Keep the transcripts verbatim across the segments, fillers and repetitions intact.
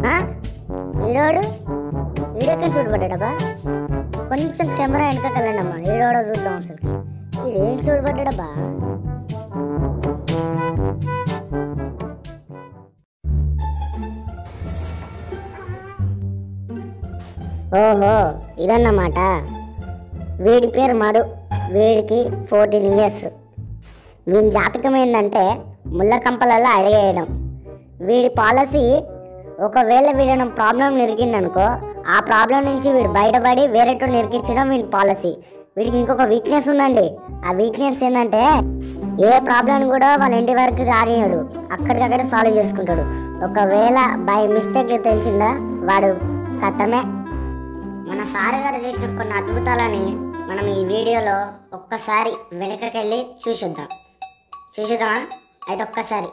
ఈడోడు ఈడెక్కడ చూడబడ్డాడబ్బా. కొంచెం కెమెరా వెనక వెళ్ళండమ్మా, ఈడోడో చూద్దాం అసలు. ఇదేం చూడబడ్డాడబ్బా. ఓహో ఇదన్నమాట. వీడి పేరు మధు, వీడికి ఫోర్టీన్ ఇయర్స్. వీడి జాతకం ఏంటంటే ముళ్ళ కంపలలో అడిగేయడం. వీడి పాలసీ, ఒకవేళ వీడైనా ప్రాబ్లం నిరికిందనుకో, ఆ ప్రాబ్లం నుంచి వీడు బయటపడి వేరేటో నిరికించడం వీడి పాలసీ. వీడికి ఇంకొక వీక్నెస్ ఉందండి. ఆ వీక్నెస్ ఏంటంటే ఏ ప్రాబ్లం కూడా వాళ్ళ ఇంటి వరకు రానియడు, అక్కడికక్కడే సాల్వ్ చేసుకుంటాడు. ఒకవేళ బై మిస్టేక్ తెలిసిందా వాడు కథమే. మన సార్ గారు చేసిన కొన్ని అద్భుతాలని మనం ఈ వీడియోలో ఒక్కసారి వెనకకెళ్ళి చూసిద్దాం. చూసిద్దామా అయితే ఒక్కసారి.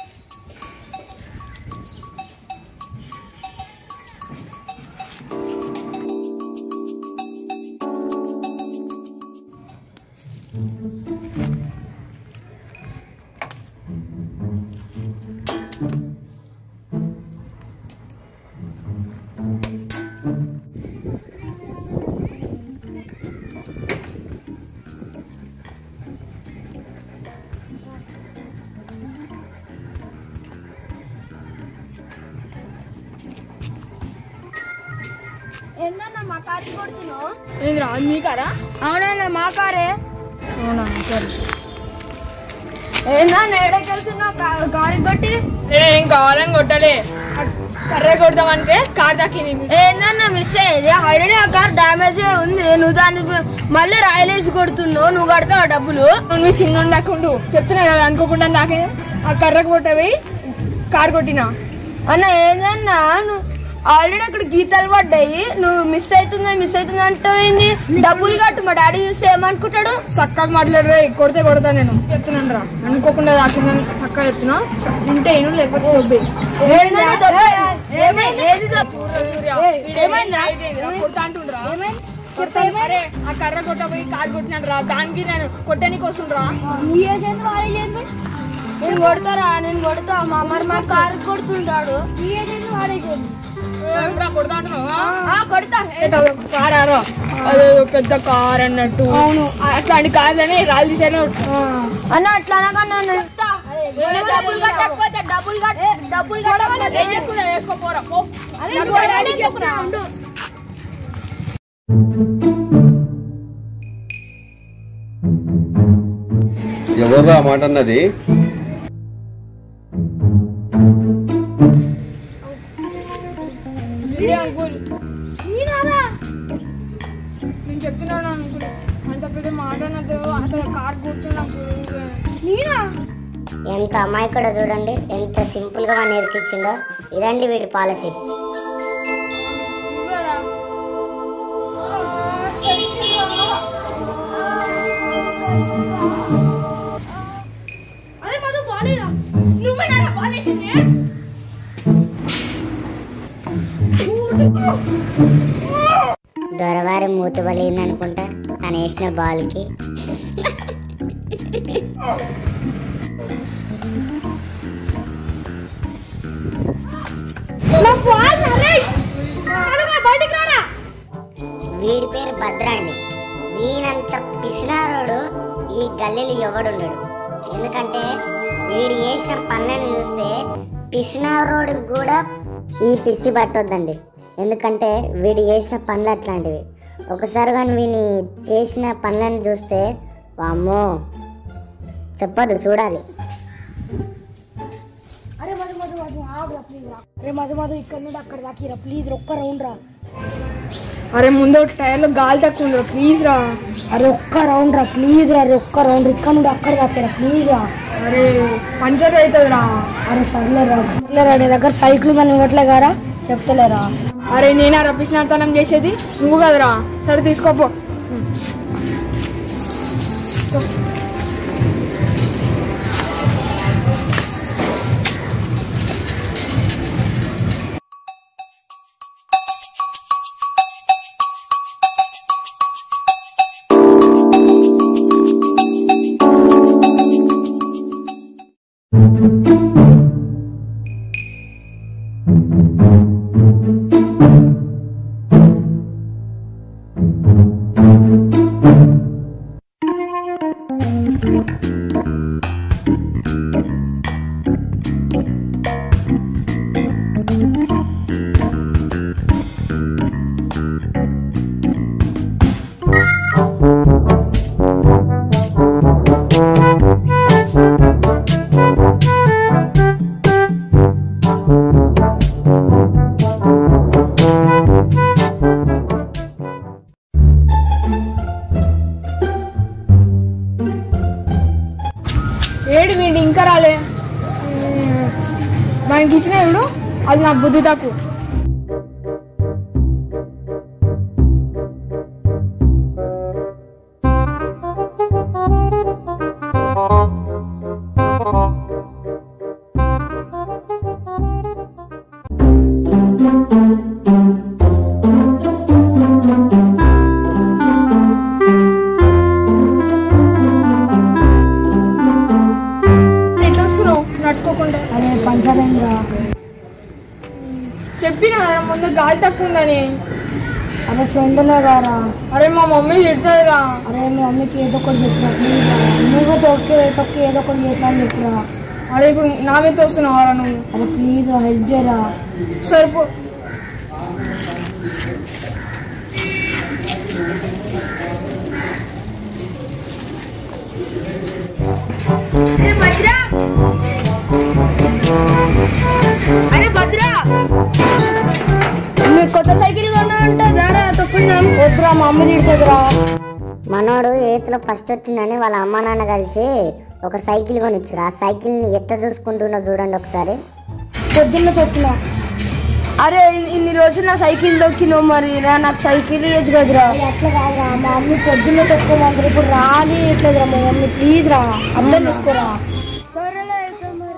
ఏందన్నా మా కారు కొడుతున్నావు? ఏంద్రా మీ కారా? అవునన్నా మా కారే. అవునా సరే. ఏందన్నా ఎక్కడికి వెళ్తున్నావు కారు కొట్టి? ఏం కావాలని కొట్టలే, కర్రే కొడతామంటే కార్ దక్కింది. ఏందన్నా మిస్ అయ్యేది? ఆల్రెడీ ఆ కార్ డ్యామేజ్ ఉంది, నువ్వు దాన్ని మళ్ళీ రాయలేసి కొడుతున్నావు. నువ్వు కడతావు డబ్బులు? నువ్వు చిన్న నాకుండు చెప్తున్నా కదా, అనుకోకుండా నాకే ఆ కర్రకు కొట్టవి కార్ కొట్టినా. అన్న ఏందన్నా నువ్వు ఆల్రెడీ అక్కడ గీతలు పడ్డాయి, నువ్వు మిస్ అవుతుందా మిస్ అవుతుందా అంటావేంది? డబ్బులు కట్టు, మా డాడీ చూస్తే ఏమనుకుంటాడు? చక్కగా మాట్లాడరా, కొడితే కొడతా నేను చెప్తున్నాను రా. అనుకోకుండా దాకిందని చక్కగా చెప్తున్నా. ఇంటే ఏను లేకపోతే కొడతా అంటుండ్రా. అరే ఆ కర్ర కొట్టపోయి కార్ కొట్టినాను రా, దానికి నేను కొట్టడానికి వస్తుండ్రా. నేను కొడతారా? నేను కొడతా. మా మరి మా కారు కొడుతుంటాడు. కొడతా అంటున్నావు? కొడతా. కారారో అదే పెద్ద కార్ అన్నట్టు. అవును, అట్లాంటి కార్లని రాళ్ళు తీసాను అన్న. అట్లా అనకన్నా డబ్బులు కట్టకపోతే డబ్బులు కట్ట డబ్బులు కట్టకపోతే వేసుకోపోరా. ఎవర్రా మాట అన్నది? నేను చెప్తున్నాను అనుకున్నా, అంత పెద్ద మాట అన్నది అసలు కార్ కూర్చున్నా. ఎంత అమ్మాయి కూడా చూడండి, ఎంత సింపుల్ గా మనం నేర్పించిండో. ఇదండి వీడి పాలసీ. దొరవారి మూతి బలిగింది అనుకుంటా తను వేసిన బాల్కి. వీడి పేరు భద్ర అండి. వీనంత పిసినారోడు ఈ గల్లీలో ఎవడుండడు. ఎందుకంటే వీడు చేసిన పనులను చూస్తే పిసినారోడికి కూడా ఈ పిచ్చి పట్టొద్దండి. ఎందుకంటే వీడు చేసిన పనులు అట్లాంటివి. ఒకసారి కానీ వీని చేసిన పనులను చూస్తే వామ్మో చెప్పదు, చూడాలి. అరే మధు మధు మధు ఆగురా ప్లీజ్ రా. అరే మధు మధు ఇక్కడ నుండి అక్కడ దాకిరా ప్లీజ్, ఒక్క రౌండ్ రా. అరే ముందు టైర్లో గాలి తక్కువ ఉండరా ప్లీజ్ రా. అరే ఒక్క రౌండ్ రా ప్లీజ్ రా. అరే ఒక్క రౌండ్ ఇక్కడ నుండి అక్కడ దాకిరా ప్లీజ్ రా. అరే పంచర్ అవుతుంది రా. అరే సర్లేరా సర్లేరా, నీ దగ్గర సైకిల్ మనం ఇవ్వట్లే గారా, చెప్తలేరా? అరే నేనా రప్పిసినర్థనం చేసేది, నువ్వు కదరా. సరే తీసుకోపో. Thank you. ఆయనకి ఇచ్చిన ఇప్పుడు అది నా బుద్ధి తక్కువ. ఎట్లా వస్తున్నావు నడుచుకోకుండా? అరే పంచరేంద్రా. చెప్పిన ముందు గాలి తక్కువ ఉందని. అరే ఫ్రెండ్లే గారా. అరే మా మమ్మీ తిడతారా. అరే మీ మమ్మీకి ఏదో ఒకటి చెప్పురా ప్లీజ్. నువ్వు తొక్కి తొక్కి ఏదో ఒకటి చేస్తా అని చెప్పురా. అరే ఇప్పుడు నా మీద వస్తున్నావారా నువ్వు? అరే ప్లీజ్ రా హెల్ప్ చేయరా. సరిపో. అరే భద్రా నీ కొత్త సైకిల్ కొన్నా అంటే దారా తొక్కున్నాం. వద్దురా మా అమ్మ తిడుతుందిరా. మనోడు ఎయిత్లో ఫస్ట్ వచ్చిందని వాళ్ళ అమ్మ నాన్న కలిసి ఒక సైకిల్ కొనిచ్చారు. ఆ సైకిల్ని ఎట్లా చూసుకుంటున్నా చూడండి ఒకసారి. పొద్దున్న చెప్తున్నా. అరే ఇన్ని రోజులు నా సైకిల్ దొక్కినావు మరి రా నాకు సైకిల్ ఇవ్వచ్చు కదరా. అట్లా కాదురా మా మమ్మీ పొద్దున్న తొక్కోమంటారు ఇప్పుడు రాని ఇట్లేదురా మా మమ్మీ ప్లీజ్ రా అర్థం చేసుకోరా. సరేలే అయితే మరి.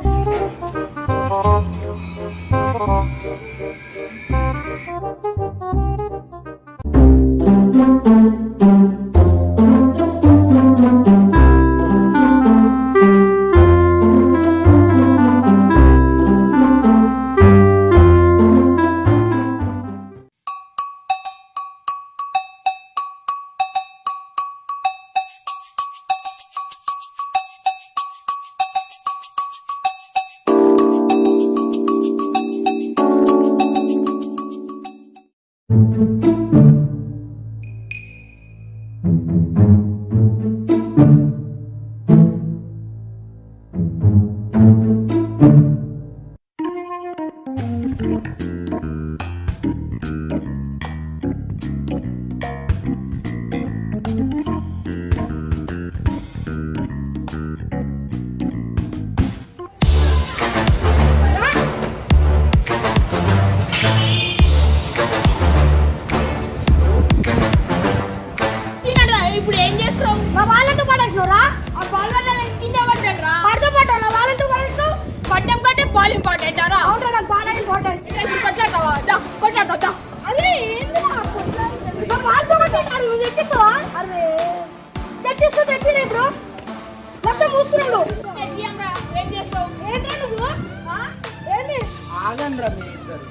ఇప్పుడు ఏం చేస్తావు? మా వాళ్ళతో పడేసినరా? ఆ బాల్ వల్ల నేను కింద పడ్డాను. పడతా పడ్డా నా వాళ్ళతో పడేస్తావు. పడ్డం కంటే బాల్ ఇంపార్టెంట్ రా. అవునా నాకు బాల్ ఇంపార్టెంట్. కొట్లాడతావా? దా కొట్లాడతా. అదే ఏందిరా కొట్లాడతావు? మా వాళ్ళతో కొట్లాడతారు నువ్వు తెచ్చిస్తావా? అరే తెచ్చిస్తా తెచ్చిరే ఇప్పుడు. మొత్తం మూసుకున్నాడు. ఏం చేస్తావు? ఏంట్రా నువ్వు? ఏంది? ఆగండ్రా మీ ఇద్దరు.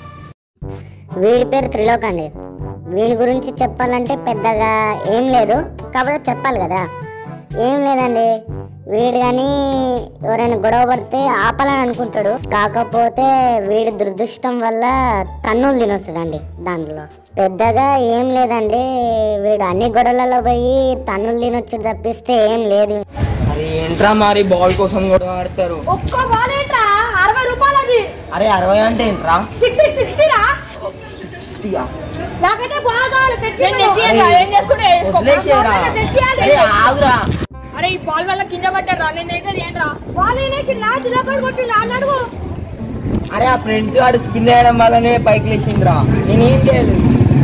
వీడి పేరు త్రిలోక్ అండి. వీడి గురించి చెప్పాలంటే పెద్దగా ఏం లేదు, కాబట్టి చెప్పాలి కదా. ఏం లేదండి, వీడు కానీ ఎవరైనా గొడవ పడితే ఆపాలని అనుకుంటాడు. కాకపోతే వీడి దురదృష్టం వల్ల తన్నులు తినొస్తాడండి. దాంట్లో పెద్దగా ఏం లేదండి, వీడు అన్ని గొడవలలో పోయి తన్నులు తినొచ్చు తప్పిస్తే ఏం లేదు. అరే ఏంట్రా మరి బాల్ కోసం కూడా ఆడతారు. ఒక్క బాల్ ఏంట్రా అరవై రూపాయలు అది. అరే అరవై అంటే ఏంట్రా? సిక్స్టీ సిక్స్టీ రా. నాకైతే బాల్ కావాలి తెచ్చి. ఆగురా. అరే ఈ బాల్ వల్ల కింద పడ్డారా? నేనైతే ఏంట్రా బాల్ చిన్న చిన్నప్పుడు కొట్టిండు అన్నాడు. అరే ఆ ఫ్రెండ్ వాడు స్పిన్ వేయడం వల్లనే పైకి లేచిందిరా. నేనేం చేయలేదు.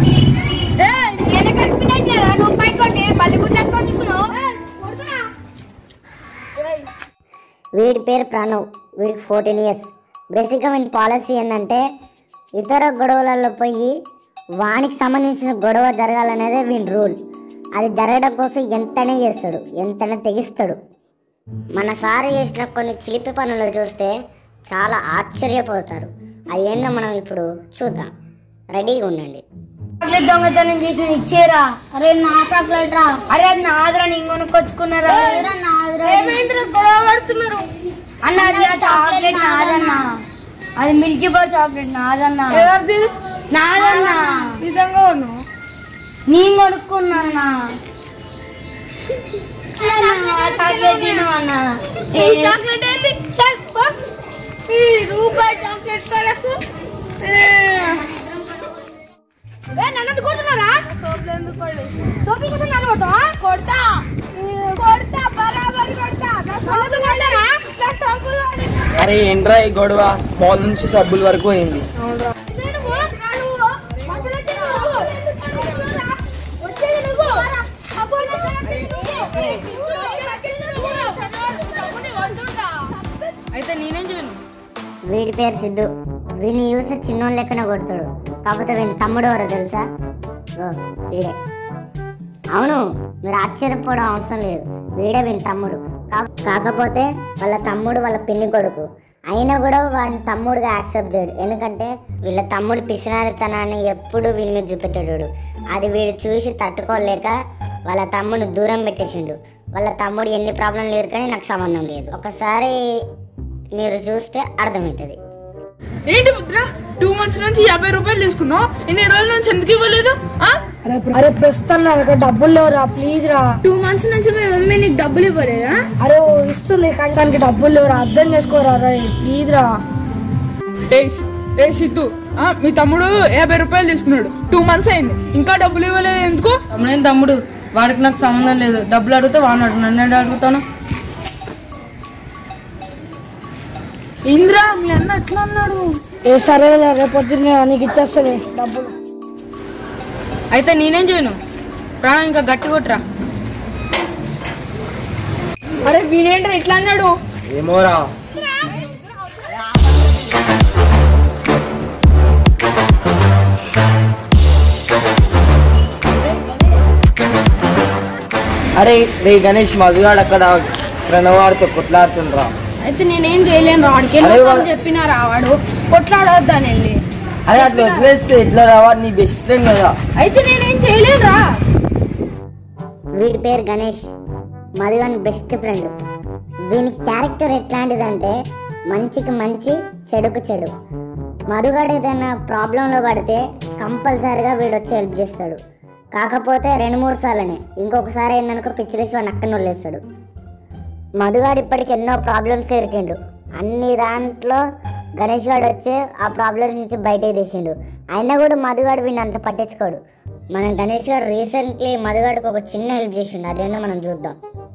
నువ్వు పైకి కొట్టి మళ్ళీ గుర్తెట్టుకొని వీడి పేరు ప్రణవ్. వీడికి ఫోర్టీన్ ఇయర్స్. బేసిక్గా వీడి పాలసీ ఏంటంటే ఇతర గొడవలలో పోయి వానికి సంబంధించిన గొడవ జరగాలనేదే వీడి రూల్. అది జరగడం కోసం ఎంతనే చేస్తాడు, ఎంతనే తెగిస్తాడు. మన సార్ చేసిన కొన్ని చిలిపి పనులు చూస్తే చాలా ఆశ్చర్యపోతారు. అది ఏందో మనం ఇప్పుడు చూద్దాం. రెడీగా ఉండండి. చాక్లెట్ దొంగతనం చేసి ఇచ్చేరా. అరే నా చాక్లెట్ రా. అరే అది నాదరా నేను కొనుక్కొచ్చుకున్నారా. గొడవ పడుతున్నారు అన్న. అది ఆ చాక్లెట్ నాదన్నా. అది మిల్కీ బార్ చాక్లెట్ నాదన్నా. నాదన్నా నిజంగా ఉన్నావు? నేను కొనుక్కున్నా. చాక్లెట్ తినవన్నా. చాక్లెట్ ఏంటి? రూపాయి చాక్లెట్ కొరకు నన్ను కొడుతున్నారా? సోపులు కోసం నన్ను కొట్టా కొడతా కొడతా బరాబర్ కొడతా. నా సోపులు కొడతారా? నా సోపులు అరే ఏంట్రా ఈ గొడవ? బాల్ నుంచి సబ్బుల వరకు పోయింది. అయితే నేనేం చేయను. వీడి పేరు సిద్ధు. వీడిని చూసి చిన్నోళ్ళు లెక్కన కొడతాడు. కాకపోతే వీని తమ్ముడు ఎవరో తెలుసా? ఓ వీడే. అవును, మీరు ఆశ్చర్యపోవడం అవసరం లేదు. వీడే వీని తమ్ముడు. కా- కాకపోతే వాళ్ళ తమ్ముడు వాళ్ళ పిన్ని కొడుకు అయినా కూడా వాడిని తమ్ముడుగా యాక్సెప్ట్ చేయడు. ఎందుకంటే వీళ్ళ తమ్ముడు పిసినారితనాన్ని ఎప్పుడు వీళ్ళ మీద చూపెట్టాడు. అది వీడు చూసి తట్టుకోలేక వాళ్ళ తమ్ముడు దూరం పెట్టేసిండు. వాళ్ళ తమ్ముడు ఎన్ని ప్రాబ్లంలు లేరు కానీ నాకు సంబంధం లేదు. ఒకసారి మీరు చూస్తే అర్థమవుతుంది. ఏంటి ముద్ర, టూ మంత్స్ నుంచి యాభై రూపాయలు తీసుకున్నావు, ఇన్ని రోజుల నుంచి ఎందుకు ఇవ్వలేదు? అరే ప్రస్తుతం నా దగ్గర డబ్బులు లేవురా, ప్లీజ్ రా. టూ మంత్స్ నుంచి మీ మమ్మీ నీకు డబ్బులు ఇవ్వలేదా? అరే ఓ ఇస్తుంది కానీ దానికి డబ్బులు లేవురా, అర్థం చేసుకోరా రే, ప్లీజ్ రా. ఏ సిద్ధు, ఆ, మీ తమ్ముడు యాభై రూపాయలు తీసుకున్నాడు, టూ మంత్స్ అయింది, ఇంకా డబ్బులు ఇవ్వలేదు ఎందుకు? నేను తమ్ముడు, వాడికి నాకు సంబంధం లేదు. డబ్బులు అడిగితే వాడు నన్ను అడుగుతాను. ఇంద్రా, మీ అన్న ఎట్లా అన్నాడు? ఏ సరే రేపు పొద్దున్న నీకు ఇచ్చేస్తుంది డబ్బులు. అయితే నేనేం చేయను, ప్రాణం ఇంకా గట్టి కొట్టురా. అరే వీడేంట్రా ఎట్లా అన్నాడు? ఏమోరా. అరే రే గణేష్, మధుగాడు అక్కడ ప్రణవాడితో కొట్లాడుతుండ్రా. అయితే నేనేం చేయలేను రా, వాడికి చెప్పినా రావాడు కొట్లాడొద్దాని వెళ్ళి. అరే అట్లా వదిలేస్తే ఎట్లా రావా? నీ బెస్ట్ ఫ్రెండ్ కదా. అయితే నేనేం చేయలేను రా. వీడి పేరు గణేష్, మధుగాని బెస్ట్ ఫ్రెండ్. వీని క్యారెక్టర్ ఎట్లాంటిదంటే మంచికి మంచి, చెడుకు చెడు. మధుగాడు ఏదైనా ప్రాబ్లంలో పడితే కంపల్సరిగా వీడు వచ్చి హెల్ప్ చేస్తాడు. కాకపోతే రెండు మూడు సార్లనే, ఇంకొకసారి ఏందనుకో పిచ్చిలేసి వాడిని అక్కడిని వదిలేస్తాడు. మధుగాడు ఇప్పటికి ఎన్నో ప్రాబ్లమ్స్ ఎరికిండు. అన్ని దాంట్లో గణేష్ గారు వచ్చి ఆ ప్రాబ్లమ్స్ నుంచి బయటకు తీసిండు. అయినా కూడా మధుగాడు వీడిని అంత పట్టించుకోడు. మనం గణేష్ గారు రీసెంట్లీ మధుగాడికి ఒక చిన్న హెల్ప్ చేసిండు, అదేందో మనం చూద్దాం.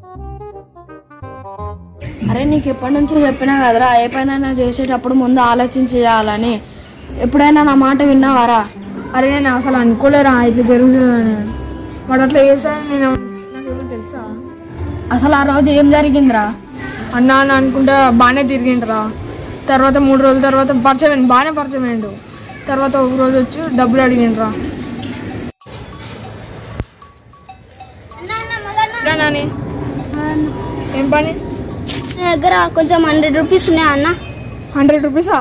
అరే నీకు ఎప్పటి నుంచో చెప్పినా కదరా, ఏ పైన చేసేటప్పుడు ముందు ఆలోచించి చేయాలని. ఎప్పుడైనా నా మాట విన్నావారా? అరే నేను అసలు అనుకోలేరా ఇట్లా జరుగుతుందని. వాడు అట్లా చేశాడని నేను నాకేమో తెలుసా? అసలు ఆ రోజు ఏం జరిగిందిరా? అన్నా అని అనుకుంటా బాగానే తిరిగిండ్రా. తర్వాత మూడు రోజుల తర్వాత పరిచయం అయింది, బాగానే పరిచయం అయిండు. తర్వాత ఒక రోజు వచ్చి డబ్బులు అడిగిండ్రా. నాని ఏం పని? నా దగ్గర కొంచెం హండ్రెడ్ రూపీస్ ఉన్నాయా అన్న? హండ్రెడ్ రూపీసా?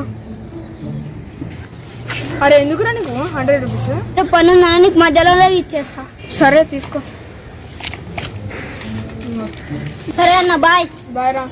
అరే ఎందుకురా నీకు హండ్రెడ్ రూపీస్? పని ఉందా నీకు మధ్యలో ఇచ్చేస్తా. సరే తీసుకో. సరే అన్న, బాయ్. బాయ్ రా.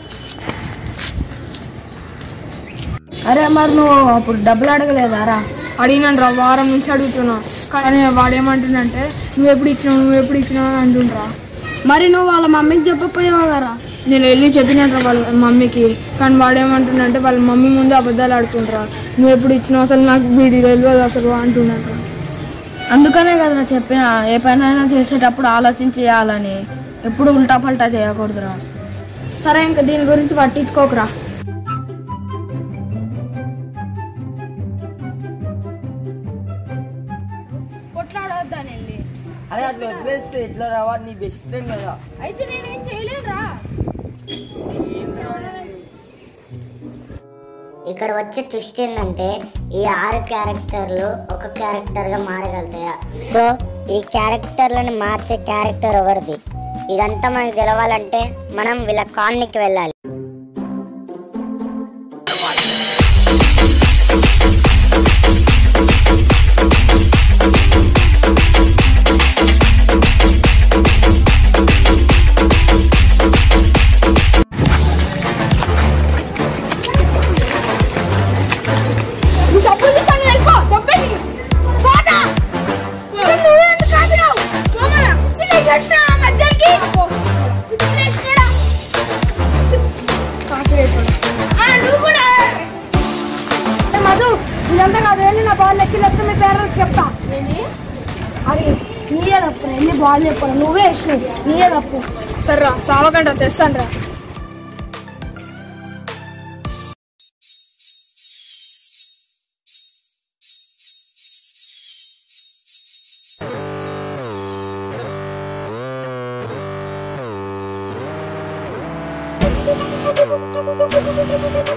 అరే మరి నువ్వు అప్పుడు డబ్బులు అడగలేదారా? అడిగినాను రా, వారం నుంచి అడుగుతున్నా. కానీ వాడేమంటుండంటే నువ్వు ఎప్పుడు ఇచ్చినావు నువ్వు ఎప్పుడు ఇచ్చినావు అని అంటుండ్రా. మరి నువ్వు వాళ్ళ మమ్మీకి చెప్పపోయావు కదా? నేను వెళ్ళి చెప్పినట్రా వాళ్ళ మమ్మీకి. కానీ వాడేమంటుండంటే వాళ్ళ మమ్మీ ముందు అబద్ధాలు ఆడుతుండ్రా. నువ్వు ఎప్పుడు ఇచ్చినావు, అసలు నాకు వీడి తెలియదు అసలు అంటున్నట్రా. అందుకనే కదా చెప్పిన, ఏ పనైనా చేసేటప్పుడు ఆలోచించి చేయాలని, ఎప్పుడు ఉల్టా పల్టా చేయకూడదురా. సరే ఇంకా దీని గురించి పట్టించుకోకరా. కొట్లాడొద్దాని వెళ్ళి. అరే అట్లా వదిలేస్తే ఎట్లా రావా? నీ బెస్ట్ ఫ్రెండ్ కదా. అయితే నేనేం చేయలేను రా. ఇక్కడ వచ్చే ట్విస్ట్ ఏంటంటే ఈ ఆరు క్యారెక్టర్లు ఒక క్యారెక్టర్గా మారగలుగుతాయా? సో ఈ క్యారెక్టర్లను మార్చే క్యారెక్టర్ ఎవరిది? ఇదంతా మనకు తెలవాలంటే మనం వీళ్ళ కాలనీకి వెళ్ళాలి. మధు, ఇదంతా నా వెళ్ళి నా బాల్ ఎక్కి లేకపోతే మీ పేరెంట్స్ చెప్తా. అది నీయే తప్పు, వెళ్ళి బాల్ చెప్పాను, నువ్వే ఇష్టం, నీయే తప్పు. సరే రా, సావకండ్రా, తెస్తాను రా. రా